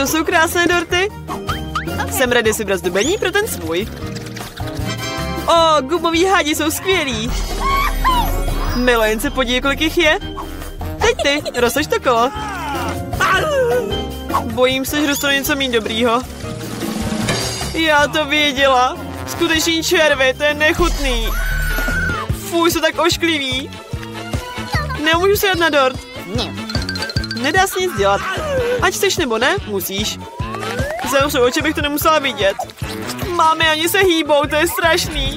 To jsou krásné dorty. Jsem ready si brát zdobení pro ten svůj. O, gumoví hádi jsou skvělí. Milo, jen se podívej, kolik jich je. Teď ty, roztoč to kolo. Bojím se, že dostanu něco méně dobrýho. Já to věděla. Skuteční červy, to je nechutný. Fuj, jsou tak oškliví. Nemůžu si jít na dort. Nedá se nic dělat. Ať chceš nebo ne, musíš. Zavřu oči, bych to nemusela vidět. Máme ani se hýbou, to je strašný.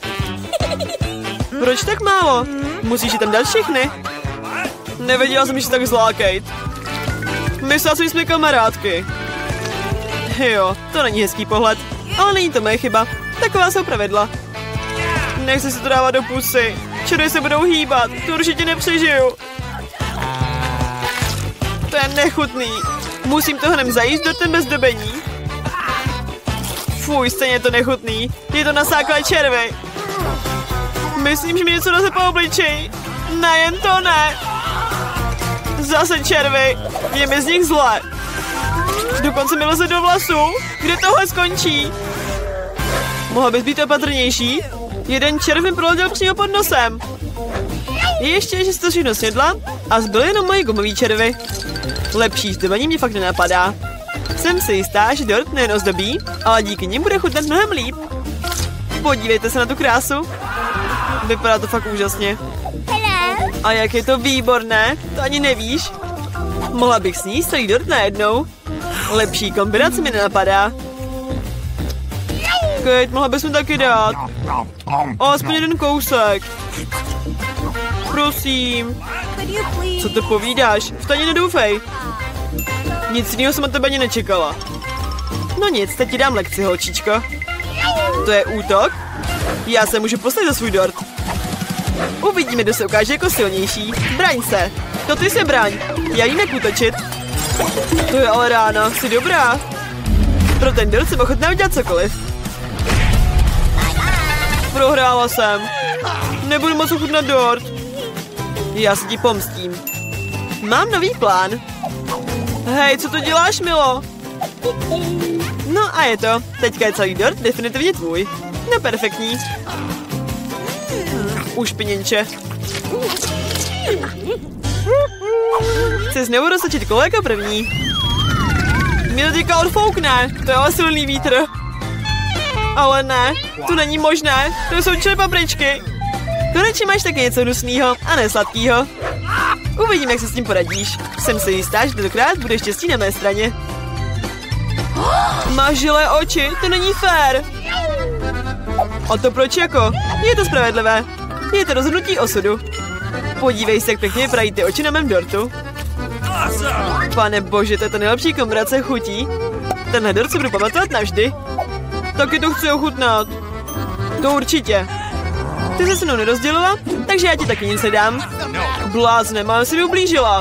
Proč tak málo? Musíš je tam dát všechny. Nevěděla jsem, že jsi tak zlá, Kate. Myslela jsem, že jsme kamarádky. Jo, to není hezký pohled. Ale není to moje chyba. Taková jsou pravidla. Nechci si to dávat do pusy. Červy se budou hýbat. To určitě nepřežiju. To je nechutný. Musím to hned zajíst dortem bez dobení. Fuj, stejně je to nechutný. Je to nasáklé červy. Myslím, že mi něco dá po obličeji. Ne, jen to ne. Zase červy. Je mi z nich zle. Dokonce mi leze do vlasů. Kde tohle skončí? Mohla bys být opatrnější? Jeden červ mi proletěl přímo pod nosem. Ještě, že jsi to všechno snědla a zbyly jenom moje gumový červy. Lepší zdobení mě fakt nenapadá. Jsem si jistá, že dort nejen ozdobí, ale díky nim bude chutnat mnohem líp. Podívejte se na tu krásu. Vypadá to fakt úžasně. A jak je to výborné, to ani nevíš. Mohla bych sníst celý dort najednou. Lepší kombinace mi nenapadá. Kate, mohla bys mi taky dát. Aspoň jeden kousek. Prosím. Co to povídáš? Vtaně nedoufej. Nic jiného jsem od tebe ani nečekala. No nic, teď ti dám lekci, holčičko. To je útok? Já se můžu postavit za svůj dort. Uvidíme, kdo se ukáže jako silnější. Braň se. To ty se braň. Já vím, jak útočit. To je ale rána, jsi dobrá. Pro ten dort jsem ochotná udělat cokoliv. Prohrála jsem. Nebudu moc ochutnat dort. Já se ti pomstím. Mám nový plán. Hej, co to děláš, Milo? No a je to. Teďka je celý dort definitivně tvůj. No perfektní. Ušpiněnče. Chci znovu roztočit kolo jako první. Mě to teďka odfoukne. To je ale silný vítr. Ale ne, to není možné. To jsou čili papričky. Konečně máš taky něco hnusného a nesladkýho. Uvidím, jak se s tím poradíš. Jsem si jistá, že tentokrát bude štěstí na mé straně. Máš žilé oči, to není fér. A to proč jako? Je to spravedlivé. Je to rozhodnutí osudu. Podívej se, jak pěkně vypadají ty oči na mém dortu. Pane bože, to je ta nejlepší kombinace chutí. Tenhle dort si budu pamatovat navždy. Taky to chci ochutnat. To určitě. Ty se mnou nerozdělila, takže já ti taky nic nedám. Blázne, mám si mi ublížila.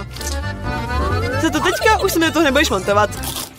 Za to teďka už se mi do toho nebudeš montovat.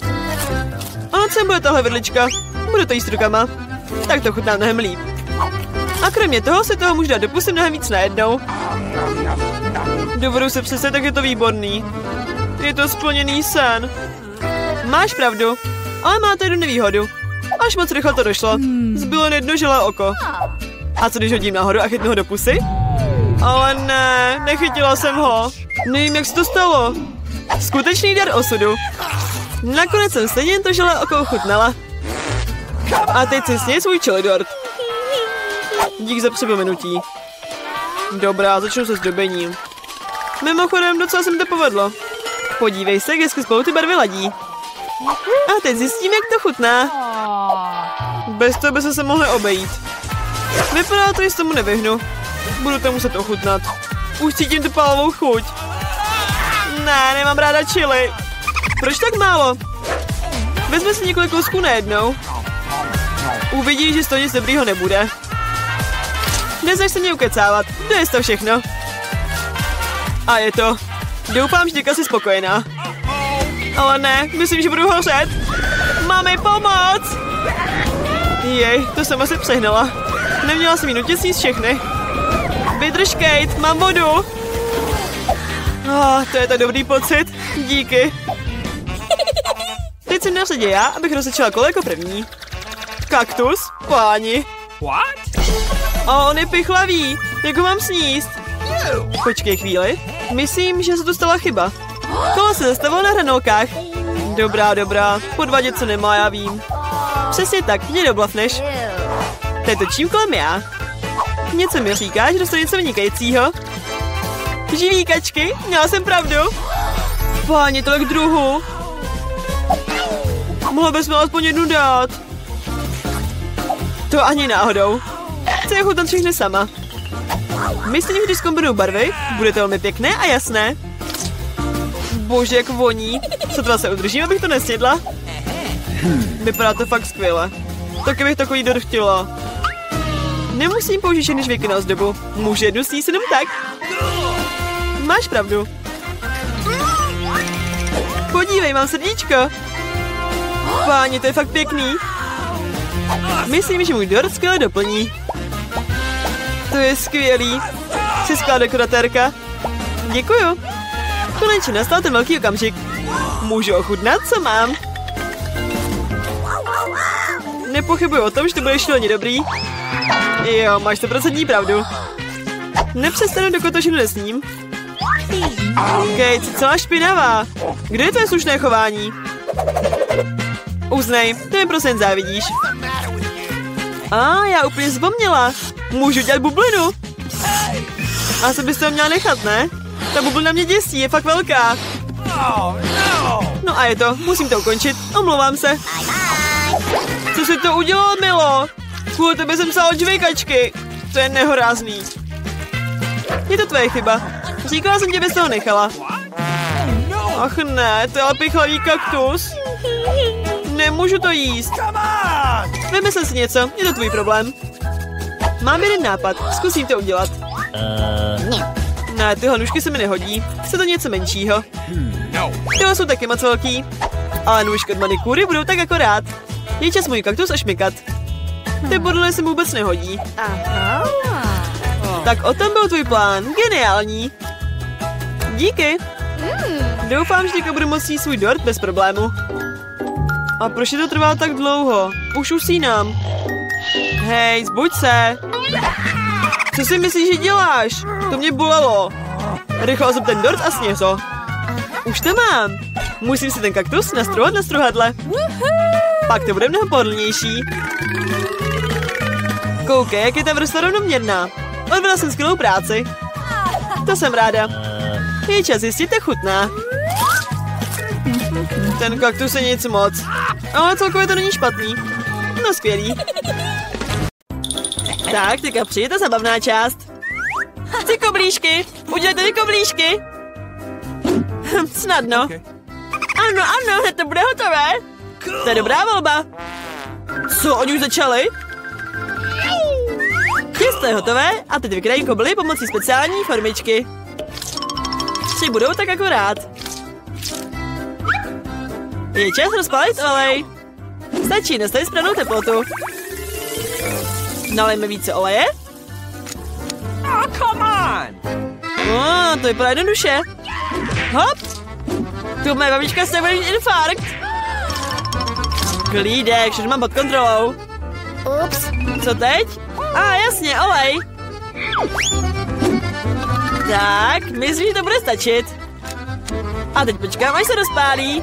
A co bude tahle vidlička? Budu to jíst rukama. Tak to chutná mnohem líp. A kromě toho se toho můžu dát do pusy mnohem víc najednou. Dovedu se představit, tak je to výborný. Je to splněný sen. Máš pravdu, ale má to jednu nevýhodu. Až moc rychle to došlo. Zbylo jen jedno žilé oko. A co když hodím nahoru a chytnu ho do pusy? Ale ne, nechytila jsem ho. Nevím, jak se to stalo. Skutečný dar osudu. Nakonec jsem stejně jen to žilé oko ochutnala. A teď si sněj svůj chili dort. Dík za připomenutí. Dobrá, začnu se zdobením. Mimochodem, docela se mi to povedlo. Podívej se, jak spolu ty barvy ladí. A teď zjistíme, jak to chutná. Bez toho by se mohli obejít. Vypadá to, že se tomu nevyhnu. Budu to muset ochutnat. Už cítím tu pálovou chuť. Ne, nemám ráda chili. Proč tak málo? Vezme si několik kousků najednou. Uvidíš, že z toho nic dobrýho nebude. Nezač se mě ukecávat. Dojez to všechno. A je to. Doufám, že teďka jsi spokojená. Ale ne, myslím, že budu hořet. Máme pomoc! Jej, to jsem asi přehnala. Neměla jsem jí nutit sníst všechny. Vydrž, Kate, mám vodu. To je tak dobrý pocit. Díky. Teď jsem na řadě já, abych rozsečila kolo jako první. Kaktus? Páni. What? A on je pichlavý. Jak ho mám sníst? Počkej chvíli. Myslím, že se tu stala chyba. Kolo se zastavilo na hranolkách. Dobrá. Podvadět co nemá, já vím. Přesně tak, mě doblafneš. Teď točím kolem já. Něco mi říká, že dostanu něco vynikajícího. Živý kačky, měla jsem pravdu. Páni, tolik druhů. Mohla bys mi aspoň jednu dát. To ani náhodou. Chci je chutnat všechny sama. Myslím, že když zkombinuju barvy, bude to velmi pěkné a jasné. Bože, jak voní. Sotva se udržím, abych to nesnědla. Vypadá to fakt skvěle. Taky bych takový dort chtěla. Nemusím použít všechny žvěky na ozdobu. Můžu jednu sníst jenom tak. Máš pravdu. Podívej, mám srdíčko. Páni, to je fakt pěkný. Myslím, že můj dort skvěle doplní. To je skvělý. Jsi skvělá dekoratérka. Děkuju. Konečně nastal ten velký okamžik. Můžu ochutnat, co mám. Nepochybuji o tom, že to bude šíleně dobrý. Jo, máš 100% pravdu. Nepřestanu, dokud to všechno nesním. Kate, jsi celá špinavá. Kde je tvoje slušné chování? Uznej, ty mi prosím závidíš. Já úplně zapomněla. Můžu dělat bublinu. Asi bys to měla nechat, ne? Ta bublina mě děsí, je fakt velká. No a je to, musím to ukončit. Omlouvám se. Co jsi to udělal, Milo? Kvůli tebe jsem psala žvejkačky. To je nehorázný. Je to tvoje chyba. Říkala jsem tě, bys toho nechala. Ach ne, to je ale pichlavý kaktus. Nemůžu to jíst. Vymyslel si něco, je to tvůj problém. Mám jeden nápad, zkusím to udělat. Ne, tyhle nůžky se mi nehodí. Chce to něco menšího. Tyhle jsou taky moc velký. Ale nůžky od manikury budou tak akorát. Je čas můj kaktus ošmikat. Ty bodle se mu vůbec nehodí. Tak o tom byl tvůj plán. Geniální. Díky. Doufám, že teďka budu moct jít svůj dort bez problému. A proč to trvá tak dlouho? Už usínám. Hej, zbuď se. Co si myslíš, že děláš? To mě bolelo. Rychle zub ten dort a sněz ho. Už to mám. Musím si ten kaktus nastruhat na struhadle. Pak to bude mnohem pohodlnější. Koukej, jak je ta vrstva rovnoměrná. Odvedla jsem skvělou práci. To jsem ráda. Je čas zjistit, jak chutná. Ten kaktus je nic moc. Ale celkově to není špatný. No skvělý. Tak, teďka přijde ta zabavná část. Ty koblížky. Udělejte ty koblížky. Snadno. Ano, hned to bude hotové. To je dobrá volba. Co, oni už začali? Těsto je hotové a teď vykrájí kobly pomocí speciální formičky. 3 budou tak akorát. Je čas rozpálit olej. Stačí nastavit správnou teplotu. Nalejme více oleje. To vypadá jednoduše. Hop. Tu mé babička se bude mít infarkt. Klídek, všechno mám pod kontrolou. Ups. Co teď? Jasně, olej. Tak, myslím, že to bude stačit. A teď počkám, až se rozpálí.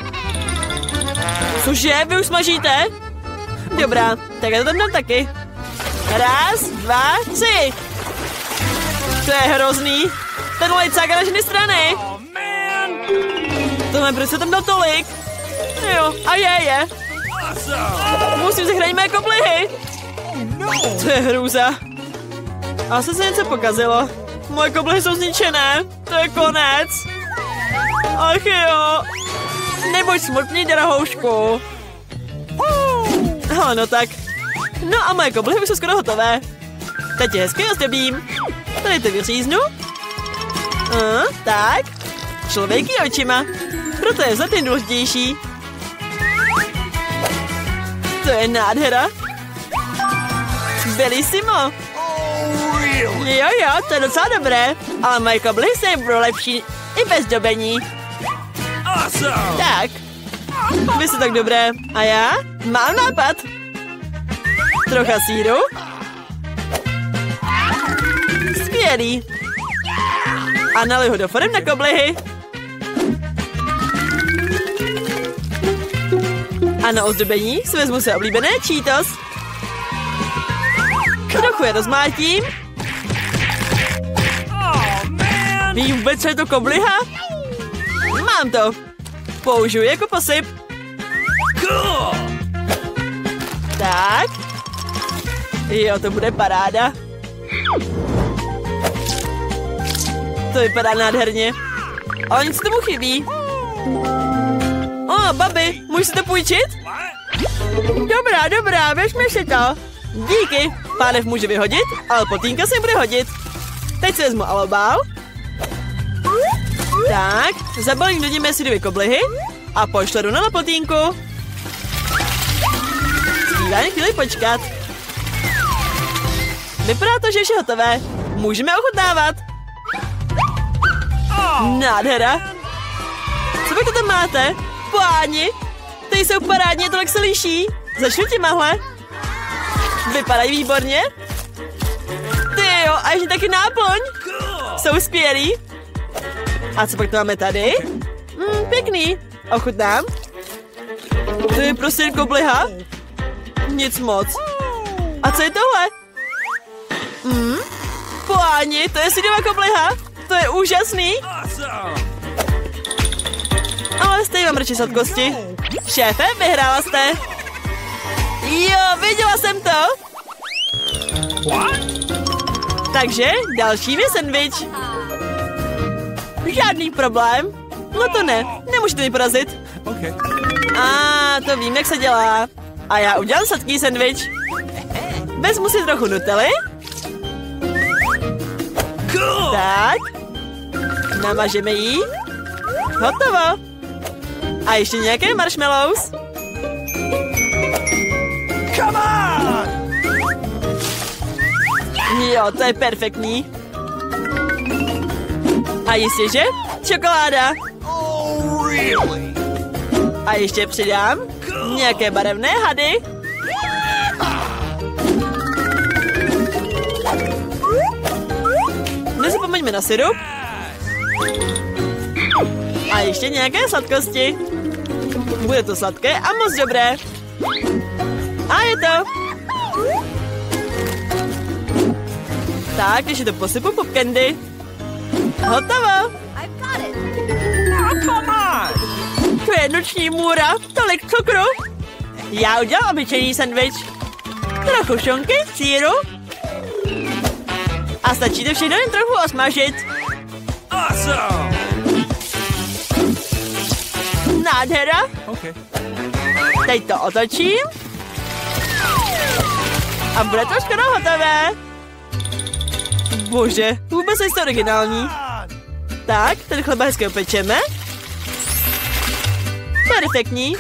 Cože, vy už smažíte? Dobrá, tak já to tam dám taky. 1, 2, 3. To je hrozný. Ten olej cáká na všechny strany. Tohle, proč se tam dal tolik? Jo, a je. Musím zachránit mé koblihy. To je hrůza. Asi se něco pokazilo. Moje koblihy jsou zničené. To je konec. Ach jo. Nebuď smutný, drahoušku. Ale no tak. No a moje koblihy už jsou skoro hotové. Teď je hezky ozdobím. Tady to vyříznu. Tak. Člověk je očima. Proto je vzhled nejdůležitější. To je nádhera. Bellissimo. Jo, to je docela dobré. Ale moje koblihy se budou lepší i bez dobení. Tak. Vy jste tak dobré. A já? Mám nápad. Trocha sýru. Skvělý. A nalij ho do forem na koblihy. A na ozdobení si vezmu své oblíbené Cheetos. Trochu je rozmátím. Ví vůbec, co je to kobliha? Mám to. Použiju jako posyp. Tak. Jo, to bude paráda. To vypadá nádherně. Ale nic tomu chybí. Babi, můžu si to půjčit? Dobrá, vezmi si to. Díky. Pánev může vyhodit, ale potínka si bude hodit. Teď si vezmu alobál. Tak, zabalím do něj mé sydové koblihy a pošledu na potínku. Zbývá jen chvíli počkat. Vypadá to, že už je hotové. Můžeme ochutnávat. Nádhera. Co vy to tam máte? Páni, ty jsou parádně, tolik se liší. Začnu těmahle. Vypadají výborně. Tyjo, a ještě taky náplň. Jsou skvělí. A co pak to máme tady? Pěkný. Ochutnám. To je prostě kobliha. Nic moc. A co je tohle? Páni, to je sydová kobliha. To je úžasný. Ale stejně mám radši sladkosti. Šéfe, vyhrála jste. Jo, viděla jsem to. Takže další je sendvič. Žádný problém. No to ne, nemůžete mi porazit. To vím, jak se dělá. A já udělám sladký sendvič. Vezmu si trochu nutelly. Tak. Namažeme jí. Hotovo. A ještě nějaké marshmallows. Come on! Jo, to je perfektní. A jistě, že? Čokoláda. Oh, really? A ještě přidám nějaké barevné hady. Nezapomeňme na syrup. A ještě nějaké sladkosti. Bude to sladké a moc dobré. A je to. Tak, když je to posypu pop candy. Hotovo. To je noční můra, tolik cukru. Já udělám obyčejný sendvič. Trochu šunky, sýru. A stačí to všechno jen trochu osmažit. Awesome. Nádhera. Okay. Teď to otočím. A bude to skoro hotové. Bože, vůbec nejste originální. Tak, ten chleba hezky opečeme. Perfektní.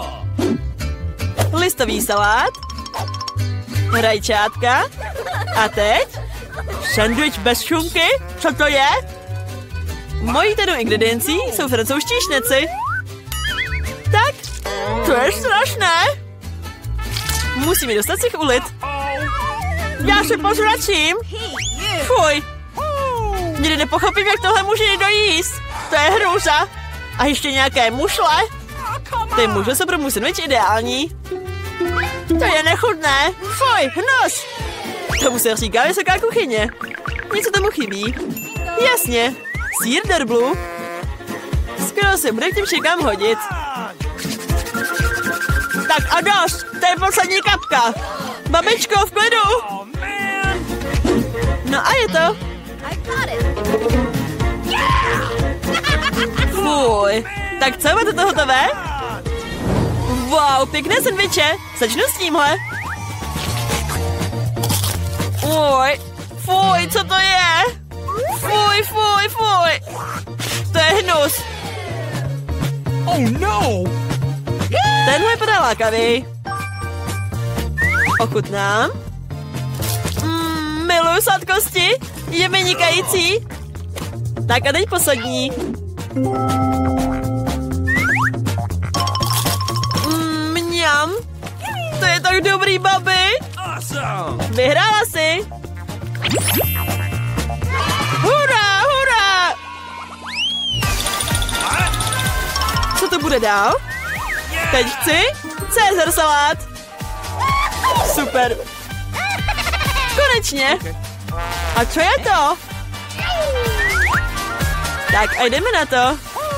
Listový salát. Rajčátka. A teď? Sandwich bez šunky? Co to je? Mojí tedy ingrediencí jsou francouzští šneci. Tak, to je strašné. Musím ji dostat z těch ulit. Já se pozvracím. Fuj. Nikdy nepochopím, jak tohle může někdo jíst. To je hrůza. A ještě nějaké mušle. Ty mušle jsou pro můj sandwich ideální. To je nechutné. Fuj, hnus. Tomu se říká vysoká kuchyně. Něco tomu chybí. Jasně. Sýr derblu. Skoro se bude k tím šikám hodit. Tak a dost. To je poslední kapka. Babičko, v klidu. No a je to. Fuj. Tak co, máte to hotové? Wow, pěkné sendviče. Začnu s tímhle. Fuj, co to je? Fuj. To je hnus. Oh no. Tenhle vypadá lákavý. Ochutnám. Miluju sladkosti. Je vynikající. Tak a teď poslední. Hurá, hurá! Co to bude dál? Teď chci Cezar salát. Super. Konečně. A co je to? Tak a jdeme na to.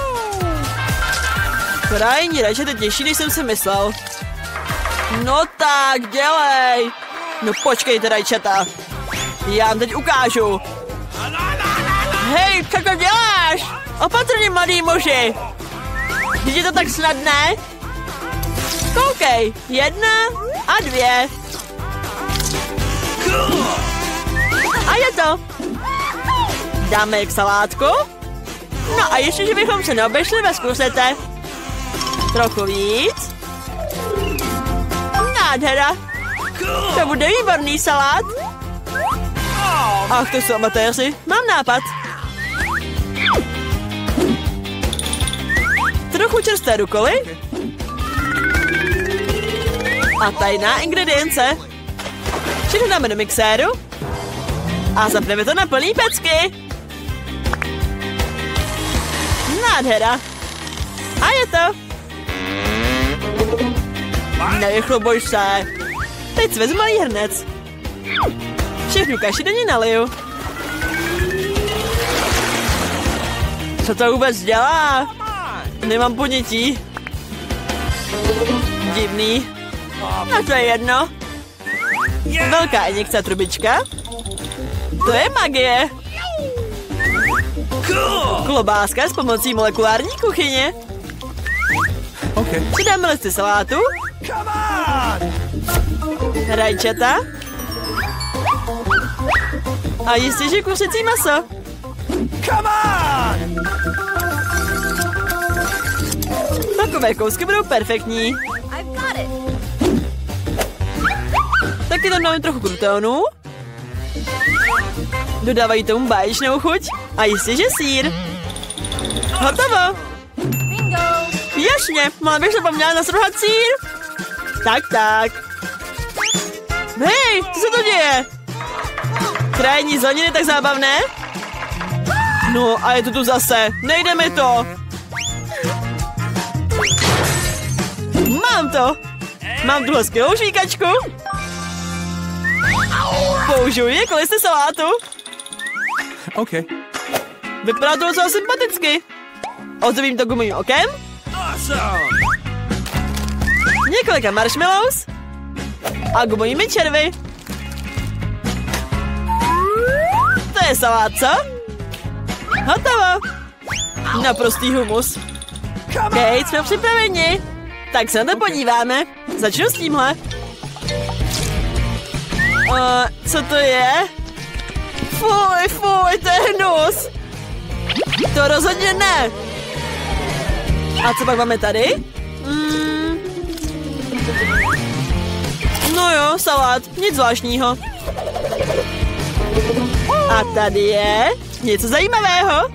Krajní radši to těžší, než jsem si myslel. No tak, dělej. No počkejte, rajčata. Já vám teď ukážu. Hej, co to děláš? Opatrně, mladý muži. Když je to tak snadné? Koukej, 1 a 2. A je to. Dáme k salátku. No a ještě, že bychom se neobešli bez kusete. Trochu víc. Nádhera. To bude výborný salát. Ach, to jsou amatéři. Mám nápad. Trochu čerstvé rukoly. A tajná ingredience. Všechno dáme do mixéru. A zapneme to na plný pecky. Nádhera. A je to. Nevychluboj se. Teď si vezmu malý hrnec. Všechnu kaši do ní naliju. Co to vůbec dělá? Nemám ponětí. Divný. A to je jedno. Velká injekce trubička. To je magie. Klobáska s pomocí molekulární kuchyně. Přidáme listy salátu. Rajčata. A jistě, že kuřecí maso. Takové kousky budou perfektní. Taky tam dáme trochu krutonů. Dodávají tomu báječnou chuť. A jistě, že sýr. Hotovo. Jasně, mám bych zapomněla nasrouhat sýr. Tak. Hej, co se to děje? Krajní zeleniny tak zábavné? No a je to tu zase. Nejde mi to. Mám to. Mám tuhle skvělou žvíkačku. Použiju ji jako listy salátu. OK. Vypadá to docela sympaticky. Ozdobím to gumovým okem. Několika marshmallows. A gumovými červy. To je salát, co? Hotovo. Naprostý humus. Hej, jsme připraveni. Tak se na to podíváme. Začnu s tímhle. Co to je? Fuj, to je hnus. To rozhodně ne. A co pak máme tady? No jo, salát, nic zvláštního. A tady je něco zajímavého.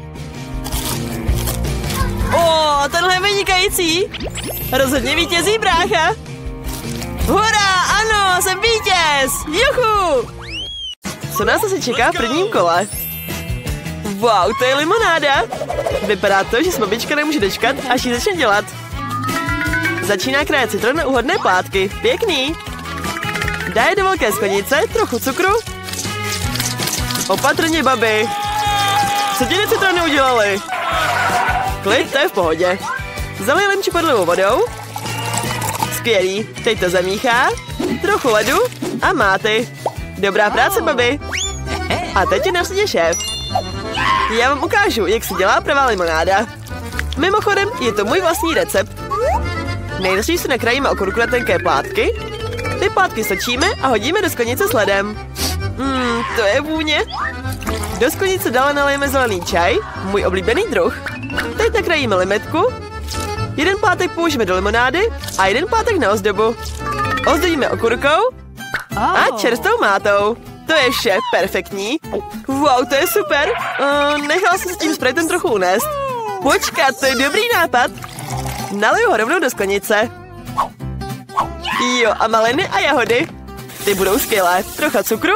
Tenhle je vynikající. Rozhodně vítězí brácha. Hurá, ano, jsem vítěz. Juchu. Co nás asi čeká v prvním kole? Wow, to je limonáda. Vypadá to, že se babička nemůže dočkat, až ji začne dělat. Začíná krájet citron na úhodné plátky. Pěkný. Dá je do velké sklenice, trochu cukru. Opatrně, babi. Co ti ty citrony udělali? Klid, to je v pohodě. Zalij lim čipadlovou vodou. Skvělý. Teď to zamíchá. Trochu ledu a máty. Dobrá práce, babi. A teď je na řadě šéf. Já vám ukážu, jak se dělá pravá limonáda. Mimochodem, je to můj vlastní recept. Nejdřív si nakrájíme okurku na tenké plátky. Ty plátky stočíme a hodíme do sklenice s ledem. To je vůně. Do sklenice dále nalijeme zelený čaj, můj oblíbený druh. Teď nakrájíme limetku. Jeden plátek použijeme do limonády a jeden plátek na ozdobu. Ozdobíme okurkou a čerstvou mátou. To je vše, perfektní. Wow, to je super. Nechala jsem se tím spraytem trochu unést. Počkat, to je dobrý nápad. Naliju ho rovnou do sklenice. Jo, a maliny a jahody. Ty budou skvělé. Trocha cukru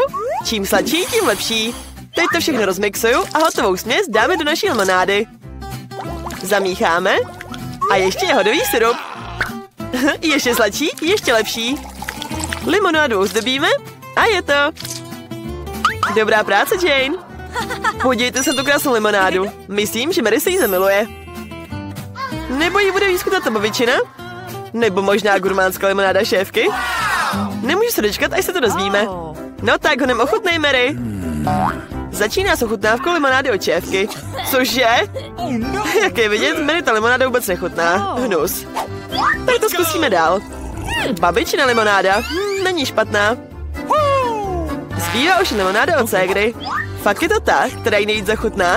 Čím sladší, tím lepší. Teď to všechno rozmixuju a hotovou směs dáme do naší limonády. Zamícháme. A ještě je hodový sirup. Ještě sladší, ještě lepší. Limonádu ozdobíme a je to. Dobrá práce, Jane. Podívejte se na tu krásnou limonádu. Myslím, že Mary se jí zamiluje. Nebo jí bude vyzkoutat ta babičina? Nebo možná gurmánská limonáda šéfky? Nemůžu se dočkat, až se to dozvíme. No tak honem ochutnej, Mary. Začíná s ochutnávkou limonády od šéfky. Cože? Jak je vidět, Mary ta limonáda vůbec nechutná. Hnus. Tak to zkusíme dál. Babičina limonáda. Není špatná. Zbývá už limonáda od ségry. Fakt je to ta, která jí nejvíc zachutná?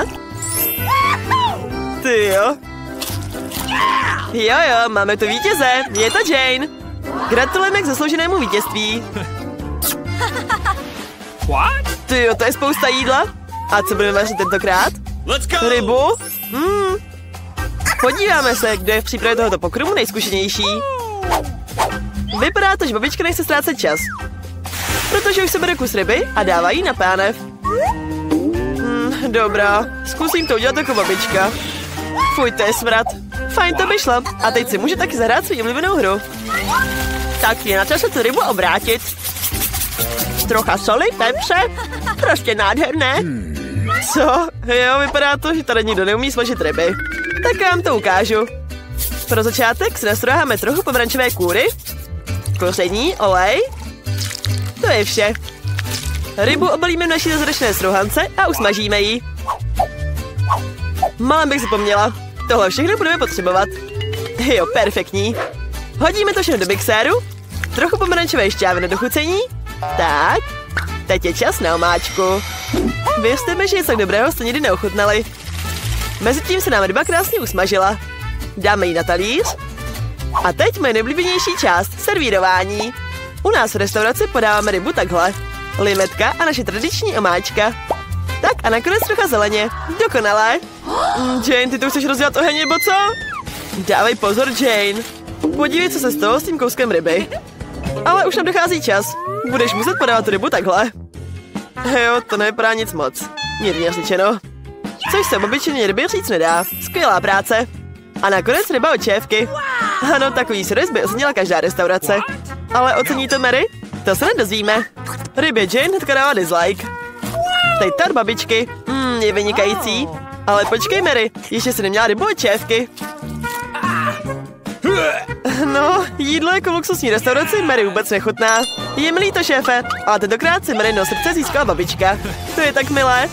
Ty jo. Jo, máme tu vítěze. Je to Jane. Gratulujeme k zaslouženému vítězství. Ty jo, to je spousta jídla. A co budeme vařit tentokrát? Rybu? Podíváme se, kdo je v přípravě tohoto pokrmu nejzkušenější. Vypadá to, že babička nechce ztrácet čas. Protože už se bere kus ryby a dává jí na pánev. Dobrá, zkusím to udělat jako babička. Fuj, to je smrad. Fajn, to by šlo. A teď si může taky zahrát svou oblíbenou hru. Tak je na čase tu rybu obrátit. Trocha soli, pepře. Prostě nádherné. Co? Jo, vypadá to, že tady nikdo neumí smažit ryby. Tak vám to ukážu. Pro začátek si nastroháme trochu pomerančové kůry, koření, olej. To je vše. Rybu obalíme v naší zazračné strouhance a usmažíme ji. Malem bych zapomněla. Tohle všechno budeme potřebovat. Jo, perfektní. Hodíme to všechno do mixéru. Trochu pomerančové šťávy na dochucení. Tak. Teď je čas na omáčku. Věřte mi, že něco dobrého jste nikdy neochutnali. Mezitím se nám ryba krásně usmažila. Dáme ji na talíř. A teď moje nejoblíbenější část, servírování. U nás v restauraci podáváme rybu takhle. Limetka a naše tradiční omáčka. Tak a nakonec trocha zeleně. Dokonalé. Jane, ty tu chceš rozdělat oheň, nebo co? Dávej pozor, Jane. Podívej, co se stalo s tím kouskem ryby. Ale už nám dochází čas. Budeš muset podávat rybu takhle. Jo, to nevypadá nic moc. Mírně řečeno. Což se babičině ryby říct nedá. Skvělá práce. A nakonec ryba od šéfky. Ano, takový servis by ocenila každá restaurace. Ale ocení to Mary? To se nedozvíme. Rybě Jane hnedka dává dislike. Teď tar babičky. Je vynikající. Ale počkej, Mary, ještě si neměla rybu od šéfky. No, jídlo jako luxusní restauraci Mary vůbec nechutná. Je mi líto, šéfe, ale tentokrát si Maryno srdce získala babička. To je tak milé.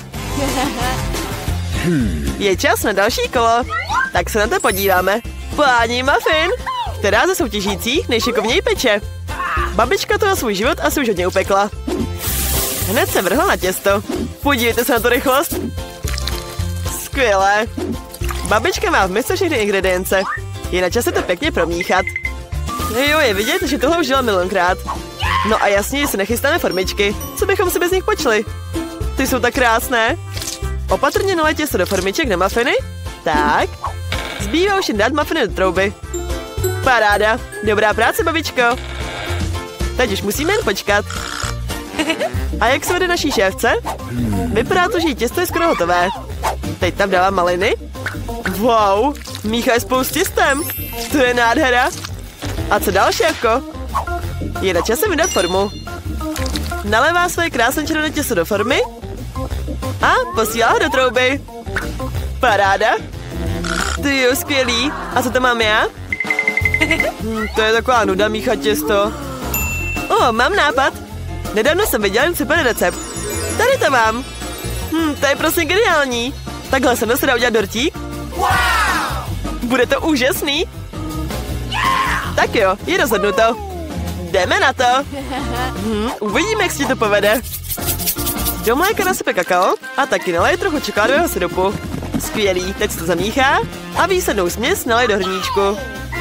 Je čas na další kolo. Tak se na to podíváme. Páni muffin, která ze soutěžících nejšikovněji peče. Babička toho svůj život asi už hodně upekla. Hned se vrhla na těsto. Podívejte se na tu rychlost. Skvělé. Babička má v misce všechny ingredience. Je na čase to pěkně promíchat. Jo, je vidět, že tohle už dělal milionkrát. No a jasně, se nechystáme formičky. Co bychom si bez nich počli? Ty jsou tak krásné. Opatrně nalej těsto do formiček na muffiny. Tak. Zbývá už jen dát muffiny do trouby. Paráda. Dobrá práce, babičko. Teď už musíme jen počkat. A jak se vede naší šéfce? Vypadá to, že jí těsto je skoro hotové. Teď tam dávám maliny. Wow, míchá je spolu s těstem. To je nádhera. A co dál, šéfko? Je na čase vydat formu. Nalévá své krásné červené těsto do formy a posílá ho do trouby. Paráda. Ty jo, skvělý. A co to mám já? To je taková nuda míchat těsto. Mám nápad. Nedávno jsem viděl jen super recept. Tady to mám. To je prostě geniální. Takhle se dá udělat dortík. Bude to úžasný. Tak jo, je rozhodnuto. Jdeme na to. Uvidíme, jak se ti to povede. Do mléka nasype kakao a taky nalej trochu čokoládového syrupu. Skvělý, teď se to zamíchá a výslednou směs nalej do hrníčku.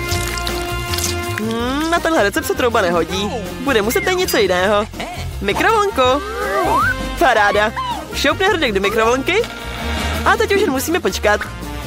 Na tenhle recept se trouba nehodí. Bude muset tady něco jiného. Mikrovlnku. Paráda. Šoupne hrnek do mikrovlnky a teď už jen musíme počkat.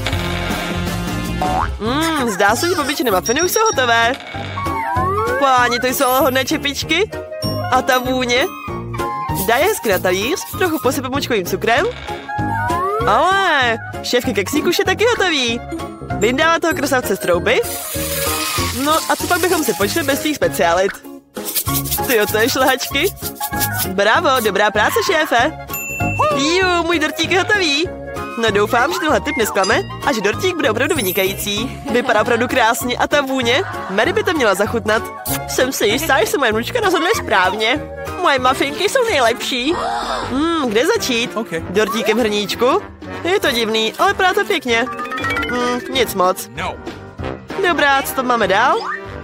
Zdá se, že babičiny muffiny už jsou hotové. Páni, to jsou hodné čepičky. A ta vůně. Dá je hezky na talíř, trochu posype močkovým cukrem. Ale šéfka keksík už je taky hotový. Vyndává toho krasavce z trouby. No a co pak bychom si počali bez svých speciálit? Tyjo, to je šlehačky. Bravo, dobrá práce, šéfe. Jú, můj dortík je hotový. No doufám, že tenhle tip nesklame a že dortík bude opravdu vynikající. Vypadá opravdu krásně a ta vůně, Mary by to měla zachutnat. Jsem si jistá, že se moje vnučka rozhodne správně. Moje muffinky jsou nejlepší. Kde začít? Okay. Dortíkem hrníčku? Je to divný, ale vypadá to pěkně. Nic moc. No. Dobrá, co tam máme dál?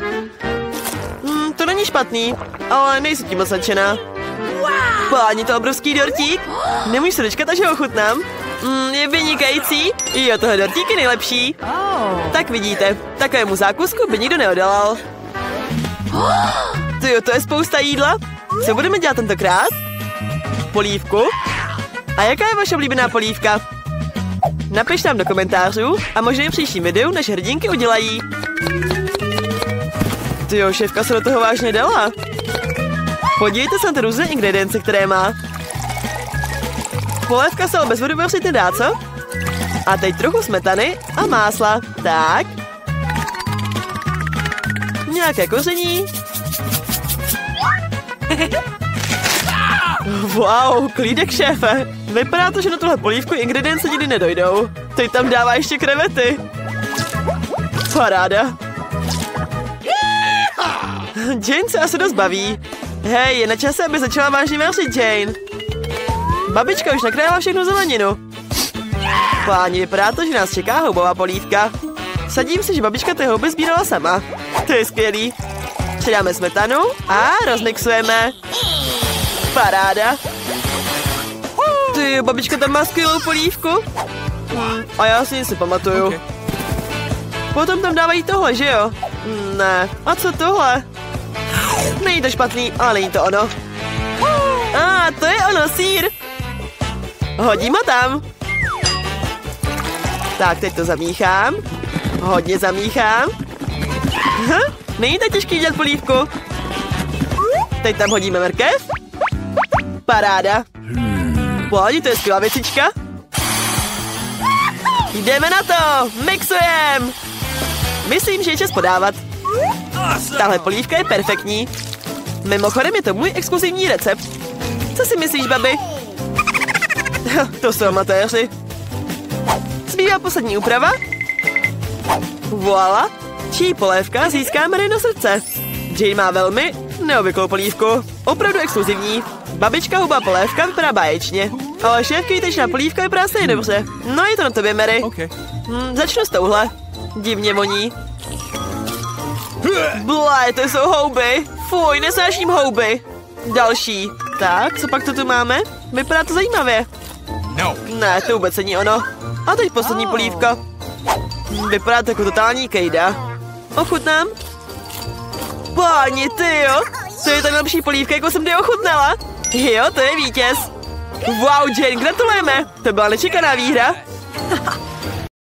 To není špatný, ale nejsem tím moc nadšená. Páni, to obrovský dortík. Nemůžu se dočkat, až ho ochutnám. Je vynikající. Jo, tohle dortík je nejlepší. Tak vidíte, takovému zákusku by nikdo neodolal. Tyjo, to je spousta jídla. Co budeme dělat tentokrát? Polívku? A jaká je vaše oblíbená polívka? Napište nám do komentářů a možná v příštím videu naše hrdinky udělají. Tyjo, šéfka se do toho vážně dala. Podívejte se na ty různé ingredience, které má. Polévka se ale bez vody vařit nedá, co? A teď trochu smetany a másla. Tak. Nějaké koření. Wow, klídek, šéfe. Vypadá to, že na tuhle polívku ingredience nikdy nedojdou. Teď tam dává ještě krevety. Paráda. Jane se asi dost baví. Hej, je na čase, aby začala vážně vařit, Jane. Babička už nakrájela všechnu zeleninu. Páni, vypadá to, že nás čeká houbová polívka. Sadím si, že babička ty houby sbírala sama. To je skvělý. Přidáme smetanu a rozmixujeme. Paráda. Ty, babička tam má skvělou polívku. A já si nic nepamatuju. Okay. Potom tam dávají tohle, že jo? Ne. A co tohle? Není to špatný, ale není to ono. To je ono, sýr. Hodím ho tam. Tak, teď to zamíchám. Hodně zamíchám. Není to těžký dělat polívku. Teď tam hodíme mrkev. Paráda. Páni, to je skvělá věcička. Jdeme na to, mixujem. Myslím, že je čas podávat. Tahle polívka je perfektní. Mimochodem je to můj exkluzivní recept. Co si myslíš, babi? To jsou amatéři. Zbývá poslední úprava. Voilà. Čí polévka získá Mary na srdce. Jane má velmi neobvyklou polívku. Opravdu exkluzivní. Babička hubá polévka vypadá báječně. Ale šéfky tečná polívka vypadá stejně dobře. No je to na tobě, Mary. Okay. Začnu s touhle. Divně voní. Blé, to jsou houby. Fuj, nesnáším houby. Další. Tak, co pak to tu máme? Vypadá to zajímavě. No. Ne, to vůbec není ono. A teď poslední polívka. Vypadá to jako totální kejda. Ochutnám. Páni, tyjo. To je ta nejlepší polívka, jako jsem kdy ochutnala. Jo, to je vítěz. Wow, Jane, gratulujeme. To byla nečekaná výhra.